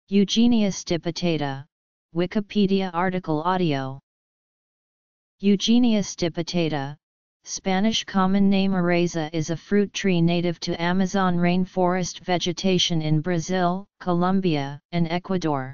Eugenia stipitata, Wikipedia article audio. Eugenia stipitata, Spanish common name araiza, is a fruit tree native to Amazon rainforest vegetation in Brazil, Colombia, and Ecuador.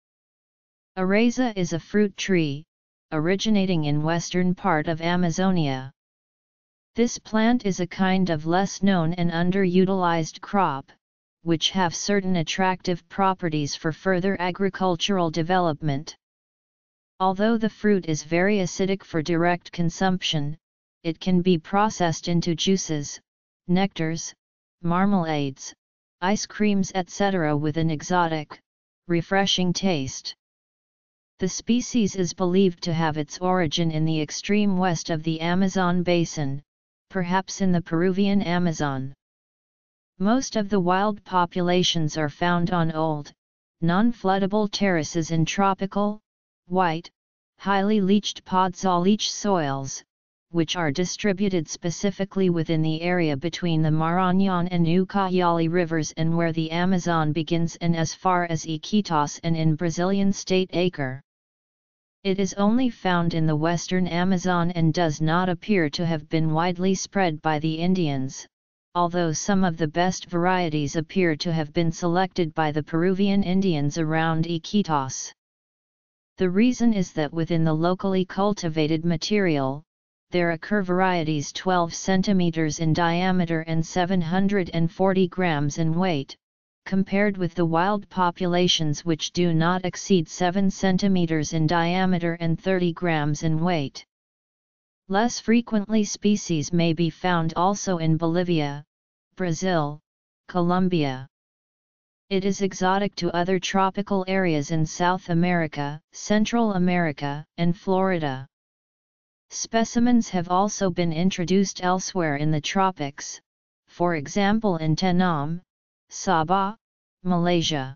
Araiza is a fruit tree, originating in western part of Amazonia. This plant is a kind of less known and underutilized crop, which have certain attractive properties for further agricultural development. Although the fruit is very acidic for direct consumption, it can be processed into juices, nectars, marmalades, ice creams, etc. with an exotic, refreshing taste. The species is believed to have its origin in the extreme west of the Amazon basin, perhaps in the Peruvian Amazon. Most of the wild populations are found on old, non-floodable terraces in tropical, white, highly leached podzol-leach soils, which are distributed specifically within the area between the Marañón and Ucayali rivers and where the Amazon begins and as far as Iquitos and in Brazilian state Acre. It is only found in the western Amazon and does not appear to have been widely spread by the Indians, although some of the best varieties appear to have been selected by the Peruvian Indians around Iquitos. The reason is that within the locally cultivated material, there occur varieties 12 cm in diameter and 740 grams in weight, compared with the wild populations which do not exceed 7 cm in diameter and 30 grams in weight. Less frequently species may be found also in Bolivia, Brazil, Colombia. It is exotic to other tropical areas in South America, Central America, and Florida. Specimens have also been introduced elsewhere in the tropics, for example in Tennessee, Sabah, Malaysia.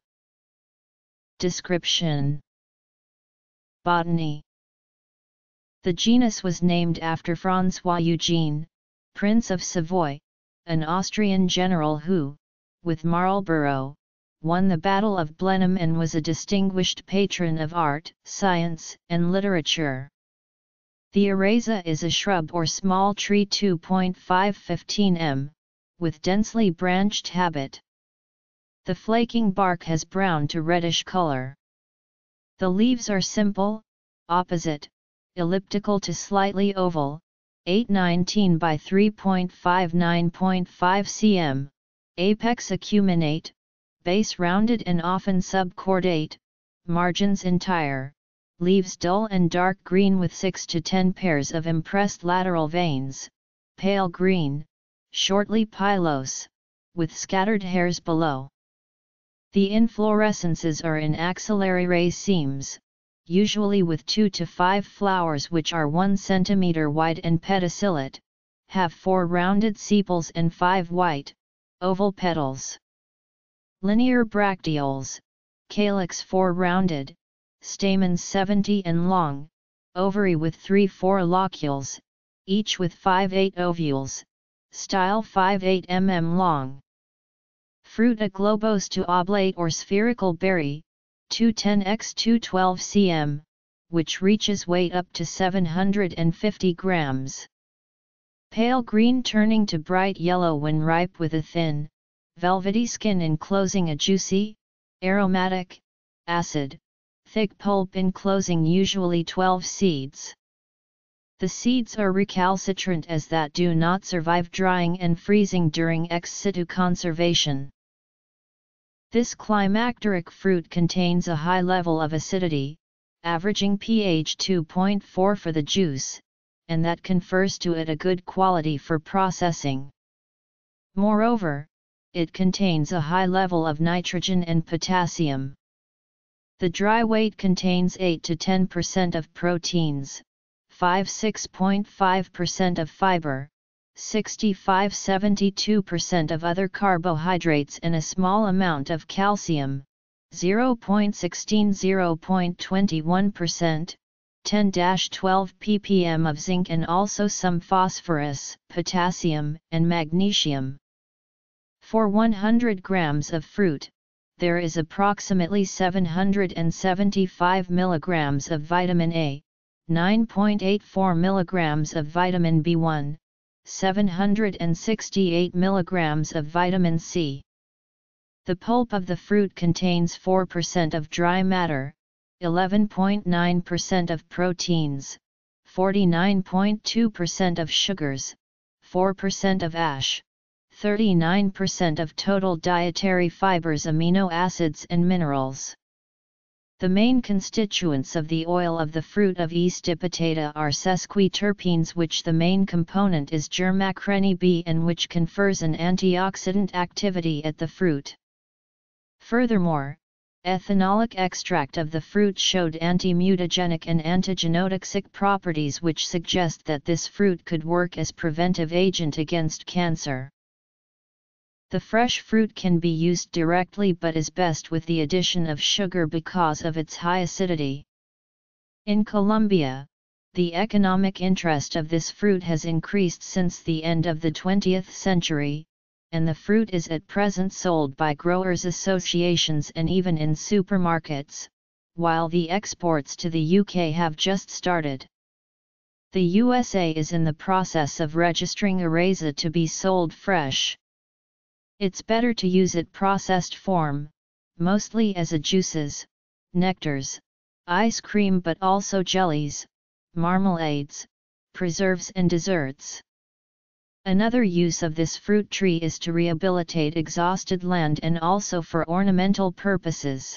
Description. Botany. The genus was named after François Eugene, Prince of Savoy, an Austrian general who, with Marlborough, won the Battle of Blenheim and was a distinguished patron of art, science, and literature. The araiza is a shrub or small tree 2.5–15 m, with densely branched habit. The flaking bark has brown to reddish color. The leaves are simple, opposite, elliptical to slightly oval, 8–19 by 3.5–9.5 cm, apex acuminate, base rounded and often subcordate, margins entire, leaves dull and dark green with 6 to 10 pairs of impressed lateral veins, pale green, shortly pilose, with scattered hairs below. The inflorescences are in axillary racemes, usually with 2 to 5 flowers which are 1 cm wide and pedicellate, have 4 rounded sepals and 5 white, oval petals. Linear bracteoles, calyx 4 rounded, stamens 70 and long, ovary with 3–4 locules, each with 5–8 ovules, style 5–8 mm long. Fruit a globose to oblate or spherical berry, 210–212 cm, which reaches weight up to 750 grams. Pale green turning to bright yellow when ripe with a thin, velvety skin enclosing a juicy, aromatic, acid, thick pulp enclosing usually 12 seeds. The seeds are recalcitrant as that do not survive drying and freezing during ex situ conservation. This climacteric fruit contains a high level of acidity, averaging pH 2.4 for the juice, and that confers to it a good quality for processing. Moreover, it contains a high level of nitrogen and potassium. The dry weight contains 8 to 10% of proteins, 5–6.5% of fiber, 65–72% of other carbohydrates and a small amount of calcium, 0.16–0.21%, 10–12 ppm of zinc and also some phosphorus, potassium, and magnesium. For 100 grams of fruit, there is approximately 775 mg of vitamin A, 9.84 mg of vitamin B1, 768 mg of vitamin C. The pulp of the fruit contains 4% of dry matter, 11.9% of proteins, 49.2% of sugars, 4% of ash, 39% of total dietary fibers, amino acids and minerals. The main constituents of the oil of the fruit of E. stipitata are sesquiterpenes, which the main component is germacrene B and which confers an antioxidant activity at the fruit. Furthermore, ethanolic extract of the fruit showed anti-mutagenic and antigenotoxic properties, which suggest that this fruit could work as preventive agent against cancer. The fresh fruit can be used directly but is best with the addition of sugar because of its high acidity. In Colombia, the economic interest of this fruit has increased since the end of the 20th century, and the fruit is at present sold by growers' associations and even in supermarkets, while the exports to the UK have just started. The USA is in the process of registering Areza to be sold fresh. It's better to use it processed form, mostly as a juices, nectars, ice cream, but also jellies, marmalades, preserves and desserts. Another use of this fruit tree is to rehabilitate exhausted land and also for ornamental purposes.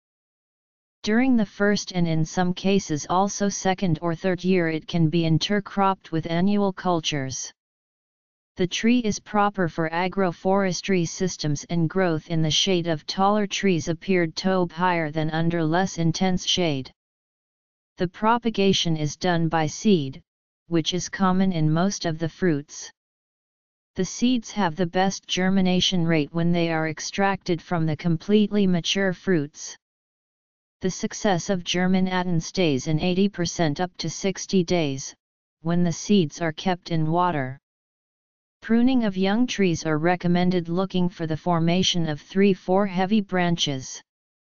During the first and in some cases also second or third year it can be intercropped with annual cultures. The tree is proper for agroforestry systems, and growth in the shade of taller trees appeared to be higher than under less intense shade. The propagation is done by seed, which is common in most of the fruits. The seeds have the best germination rate when they are extracted from the completely mature fruits. The success of germination stays in 80% up to 60 days, when the seeds are kept in water. Pruning of young trees are recommended, looking for the formation of 3-4 heavy branches.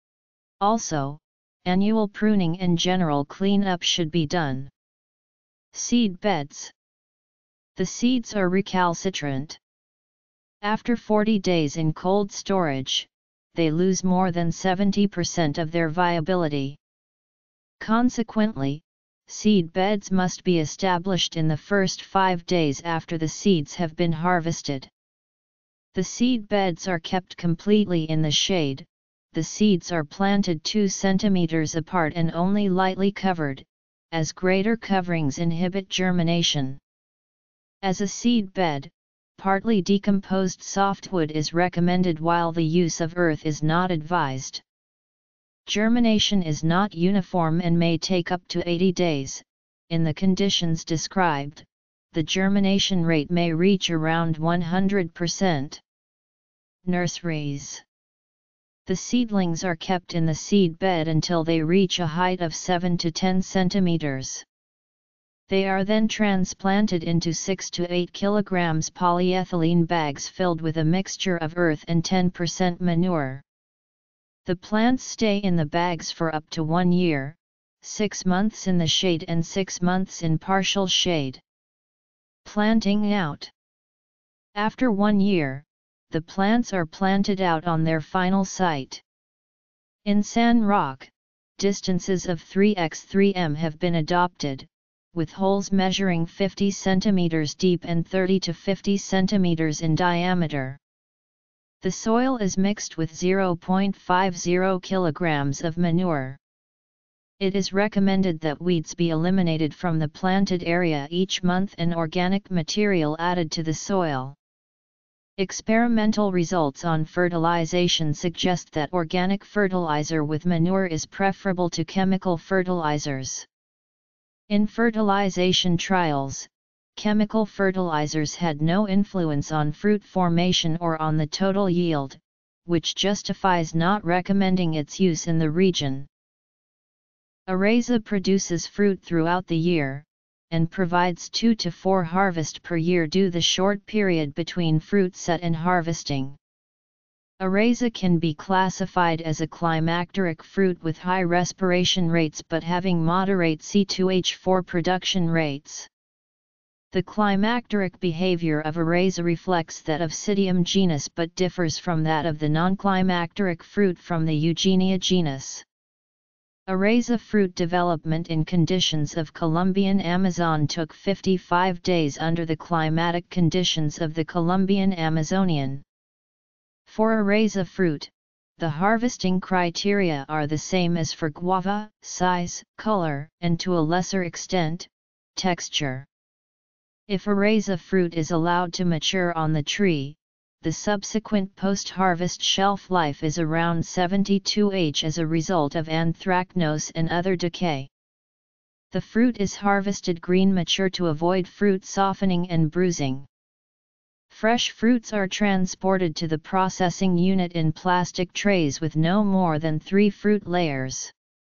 Also, annual pruning and general cleanup should be done. Seed beds. The seeds are recalcitrant. After 40 days in cold storage, they lose more than 70% of their viability. Consequently, seed beds must be established in the first 5 days after the seeds have been harvested. The seed beds are kept completely in the shade. The seeds are planted 2 cm apart and only lightly covered, as greater coverings inhibit germination. As a seed bed, partly decomposed softwood is recommended, while the use of earth is not advised. Germination is not uniform and may take up to 80 days. In the conditions described, the germination rate may reach around 100%. Nurseries. The seedlings are kept in the seed bed until they reach a height of 7 to 10 centimeters. They are then transplanted into 6 to 8 kilograms polyethylene bags filled with a mixture of earth and 10% manure. The plants stay in the bags for up to 1 year, 6 months in the shade and 6 months in partial shade. Planting out. After 1 year, the plants are planted out on their final site. In San Roque, distances of 3x3m have been adopted, with holes measuring 50 cm deep and 30 to 50 cm in diameter. The soil is mixed with 0.50 kg of manure. It is recommended that weeds be eliminated from the planted area each month and organic material added to the soil. Experimental results on fertilization suggest that organic fertilizer with manure is preferable to chemical fertilizers. In fertilization trials, chemical fertilizers had no influence on fruit formation or on the total yield, which justifies not recommending its use in the region. Areza produces fruit throughout the year, and provides 2 to 4 harvests per year due the short period between fruit set and harvesting. Areza can be classified as a climacteric fruit with high respiration rates but having moderate C2H4 production rates. The climacteric behavior of Areza reflects that of Psidium genus but differs from that of the non-climacteric fruit from the Eugenia genus. Areza fruit development in conditions of Colombian Amazon took 55 days under the climatic conditions of the Colombian Amazonian. For Areza fruit, the harvesting criteria are the same as for guava: size, color, and to a lesser extent, texture. If Areza fruit is allowed to mature on the tree, the subsequent post-harvest shelf life is around 72h as a result of anthracnose and other decay. The fruit is harvested green mature to avoid fruit softening and bruising. Fresh fruits are transported to the processing unit in plastic trays with no more than 3 fruit layers.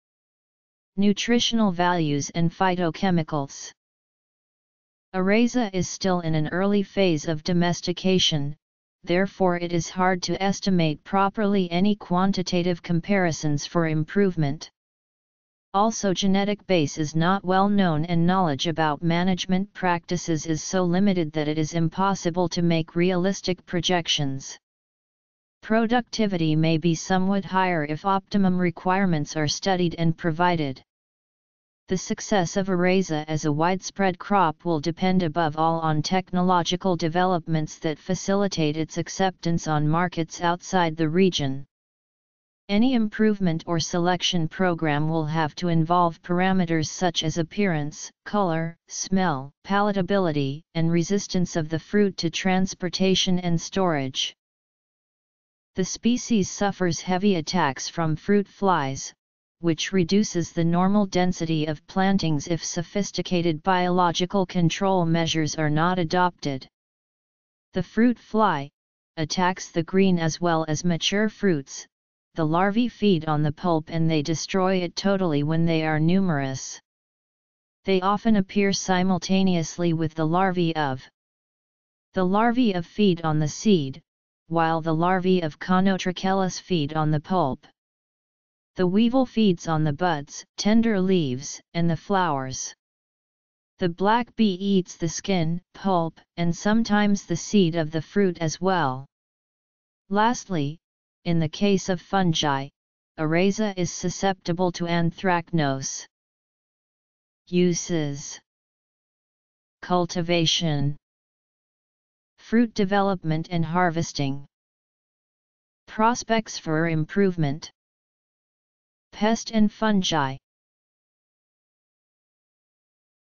Nutritional values and phytochemicals. Areza is still in an early phase of domestication, therefore it is hard to estimate properly any quantitative comparisons for improvement. Also, genetic base is not well known and knowledge about management practices is so limited that it is impossible to make realistic projections. Productivity may be somewhat higher if optimum requirements are studied and provided. The success of Areza as a widespread crop will depend above all on technological developments that facilitate its acceptance on markets outside the region. Any improvement or selection program will have to involve parameters such as appearance, color, smell, palatability, and resistance of the fruit to transportation and storage. The species suffers heavy attacks from fruit flies, which reduces the normal density of plantings if sophisticated biological control measures are not adopted. The fruit fly attacks the green as well as mature fruits. The larvae feed on the pulp and they destroy it totally when they are numerous. They often appear simultaneously with the larvae of. The larvae of feed on the seed, while the larvae of Conotrachellus feed on the pulp. The weevil feeds on the buds, tender leaves, and the flowers. The black bee eats the skin, pulp, and sometimes the seed of the fruit as well. Lastly, in the case of fungi, Areza is susceptible to anthracnose. Uses: cultivation, fruit development and harvesting, prospects for improvement, pest and fungi.